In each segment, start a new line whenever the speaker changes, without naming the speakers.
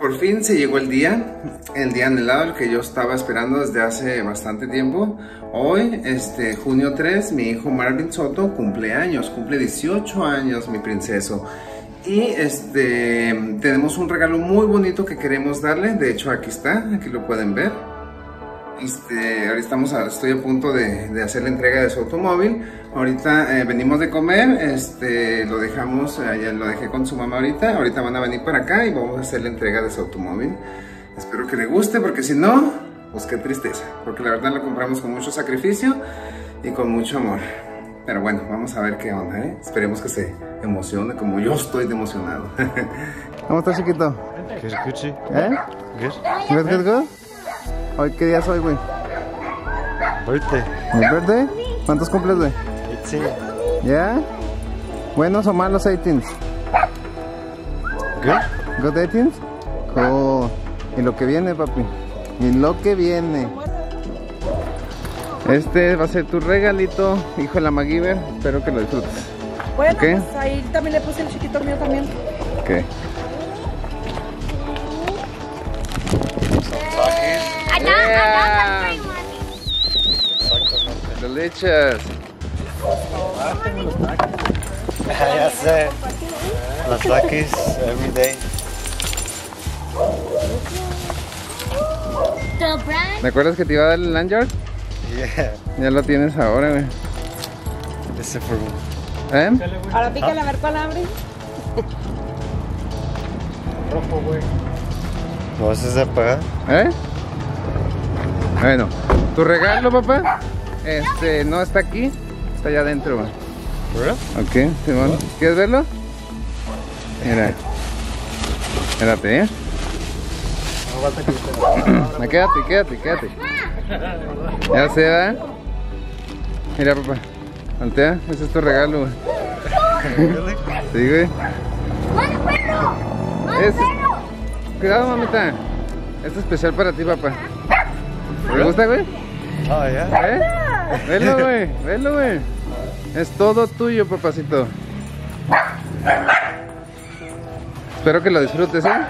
Por fin se llegó el día anhelado, el que yo estaba esperando desde hace bastante tiempo. Hoy, junio 3, mi hijo Marvin Soto cumple 18 años, mi princeso. Y tenemos un regalo muy bonito que queremos darle. De hecho, aquí está, aquí lo pueden ver. Ahorita estoy a punto de hacer la entrega de su automóvil. Ahorita venimos de comer, lo dejamos, ya lo dejé con su mamá ahorita. Ahorita van a venir para acá y vamos a hacer la entrega de su automóvil. Espero que le guste, porque si no, pues qué tristeza. Porque la verdad lo compramos con mucho sacrificio y con mucho amor. Pero bueno, vamos a ver qué onda, ¿eh? Esperemos que se emocione como yo estoy de emocionado. ¿Cómo estás, chiquito? ¿Eh? Good. ¿Hoy qué día es hoy, güey?
Birthday.
¿Mi birthday? ¿Cuántos cumples, güey?
18.
¿Ya? ¿Buenos o malos 18s?
Good.
¿Good 18s? Cool. Y lo que viene, papi. Y lo que viene. Este va a ser tu regalito, hijo de la MacGyver. Espero que lo disfrutes.
Bueno,
¿Okay?
pues ahí también le puse el chiquito mío también.
Ok. Yeah. Delicious.
Ya sé. Los Takis every day.
¿Me acuerdas que te iba a dar el lanyard?
Yeah.
Ya lo tienes ahora, güey.
Ese fue
Ahora pícale a ver cuál abre.
rojo, güey. ¿No vas a apagar?
¿Eh? Bueno, tu regalo, papá, no está aquí, está allá adentro, güey.
¿Verdad?
Ok, Simón. ¿Quieres verlo? Mira. Espérate, ¿eh? Quédate. Ya se va. Mira, papá. Voltea, ese es tu regalo, güey. Sí, güey. Cuidado, mamita. Esto es especial para ti, papá. ¿Te gusta, güey?
Oh, ya.
¿Eh? Velo, güey. Es todo tuyo, papacito. Espero que lo disfrutes, ¿eh?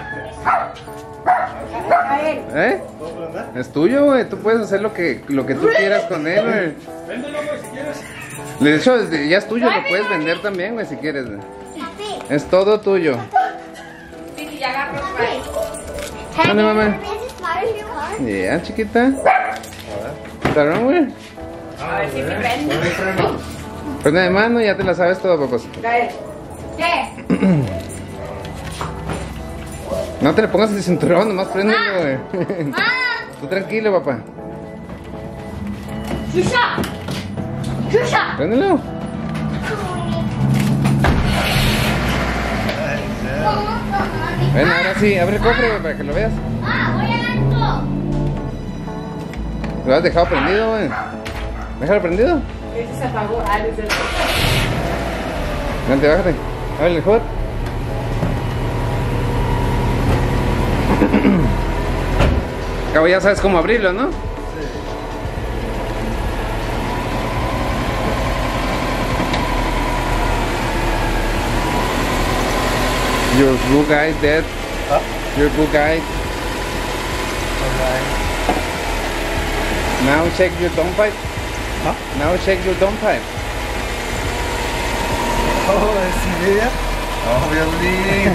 ¿Eh? Es tuyo, güey. Tú puedes hacer lo que tú quieras con él, güey.
Véndelo, güey, si quieres.
De hecho, ya es tuyo. Lo puedes vender también, güey, si quieres, güey. Es todo tuyo.
Sí, ya agarro.
¿Dónde, mamá? Ya, chiquita. ¿Está bien, güey?
A ver si me prende.
Prende de mano y ya te la sabes todo, papacito.
¿Qué?
No te le pongas el cinturón, nomás préndelo, güey. Tú tranquilo, papá. Préndelo. Ven, ahora sí, abre el cofre, güey, para que lo veas. Lo has dejado prendido, güey. Déjalo prendido.
Ese se apagó. Ah, desde el...
Vente, bájate. Abre el hood. Cabo, ya sabes cómo abrirlo, ¿no? Your blue guy dead.
Huh?
Your blue guy.
Alright.
Now check your downpipe.
Huh?
Now check your downpipe.
Oh, ¿es idea?
Obviously.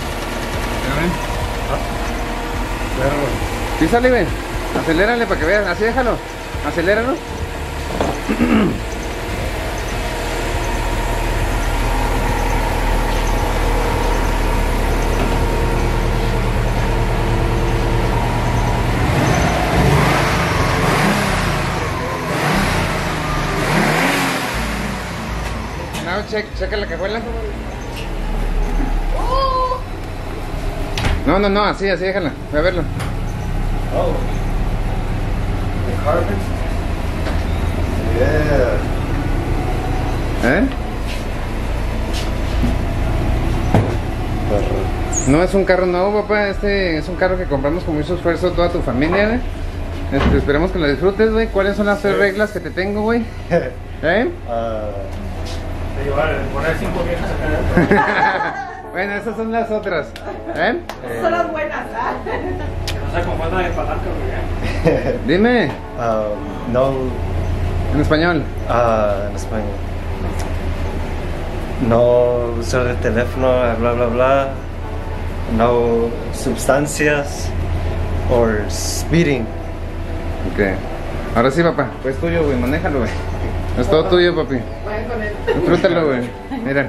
Claro.
Písale, ven. Acelérale para que veas. Así déjalo. Aceléralo. Now checa la cajuela. No, así déjala. Voy a verlo.
Oh. The carbon? Yeah.
¿Eh? No es un carro nuevo, papá. Es un carro que compramos con mucho esfuerzo toda tu familia, güey. Esperemos que lo disfrutes, güey. ¿Cuáles son las 3 reglas que te tengo, güey? ¿Eh?
Te llevar, poner 5 viejas acá.
Bueno, esas son las otras. ¿Eh?
Son las buenas, ¿ah?
No se confundan de palanca, güey.
Dime,
No.
en español.
En español. No usar el teléfono, bla bla bla. No sustancias. Or speeding.
Ok. Ahora sí, papá. Pues tuyo, güey. Manéjalo, güey. Es todo tuyo, papi.
Vayan con él.
Disfrútalo, güey. Mira.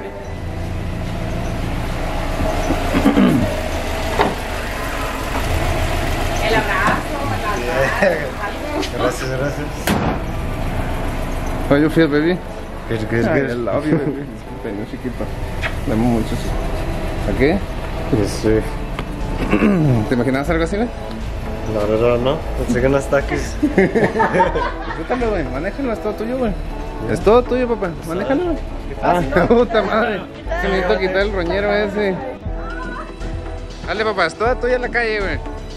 El abrazo, algo.
Gracias, gracias.
How you feel, baby?
Good, good,
Ay, I
good.
love you, baby. Disculpe, no, chiquito. Le amo mucho. ¿A qué?
Yes, sir.
¿Te imaginabas algo así, güey?
No. Pensé que no está aquí.
Disfrútalo, güey. Manéjalo, es todo tuyo, güey. Es todo tuyo, papá. Manéjalo, güey. Ah, puta madre. Se me necesito quitar el roñero ese. Dale, papá, es toda tuya la calle, güey.